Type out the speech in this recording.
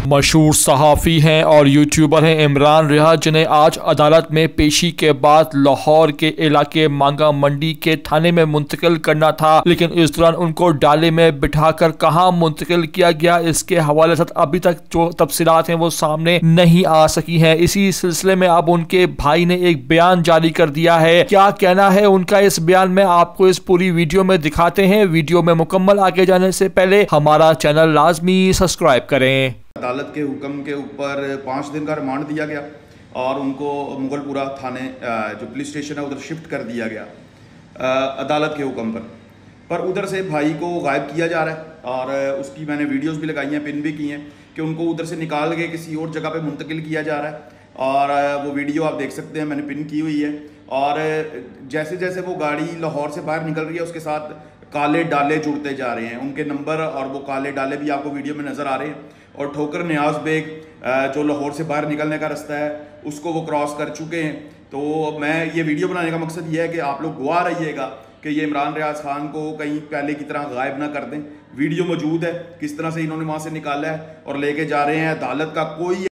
मशहूर सहाफ़ी हैं और यूट्यूबर हैं इमरान रियाज, जिन्हें आज अदालत में पेशी के बाद लाहौर के इलाके मांगा मंडी के थाने में मुंतकिल करना था, लेकिन इस दौरान उनको डाले में बिठाकर कहां मुंतकिल किया गया, इसके हवाले से अभी तक जो तफसीलात हैं वो सामने नहीं आ सकी हैं। इसी सिलसिले में अब उनके भाई ने एक बयान जारी कर दिया है। क्या कहना है उनका इस बयान में, आपको इस पूरी वीडियो में दिखाते हैं। वीडियो में मुकम्मल आगे जाने से पहले हमारा चैनल लाजमी सब्सक्राइब करें। अदालत के हुक्म के ऊपर 5 दिन का रिमांड दिया गया और उनको मुगलपुरा थाने जो पुलिस स्टेशन है उधर शिफ्ट कर दिया गया अदालत के हुक्म पर उधर से भाई को गायब किया जा रहा है और उसकी मैंने वीडियोस भी लगाई हैं, पिन भी की हैं कि उनको उधर से निकाल के किसी और जगह पे मुंतकिल किया जा रहा है और वो वीडियो आप देख सकते हैं, मैंने पिन की हुई है। और जैसे जैसे वो गाड़ी लाहौर से बाहर निकल रही है उसके साथ काले डाले जुड़ते जा रहे हैं, उनके नंबर और वो काले डाले भी आपको वीडियो में नज़र आ रहे हैं। और ठोकर न्याज बेग जो लाहौर से बाहर निकलने का रास्ता है उसको वो क्रॉस कर चुके हैं। तो मैं ये वीडियो बनाने का मकसद ये है कि आप लोग गवाह रहिएगा कि ये इमरान रियाज खान को कहीं पहले की तरह गायब ना कर दें। वीडियो मौजूद है किस तरह से इन्होंने वहाँ से निकाला है और लेके जा रहे हैं। अदालत का कोई